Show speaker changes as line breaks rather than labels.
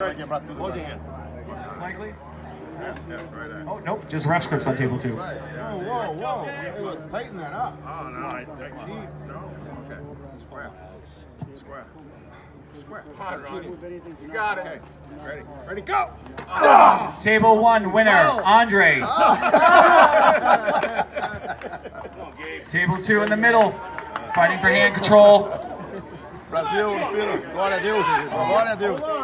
Likely? Oh, nope, just ref scripts on table 2.
Whoa. Hey, tighten that up.
Oh, no, no. Okay. Square.
Come on, Ronnie. You got it.
Okay. Ready, go!
Oh, table 1 winner, Andre. Table 2 in the middle, fighting for hand control.
Brasil, no filho. Glória a Deus. Glória a Deus.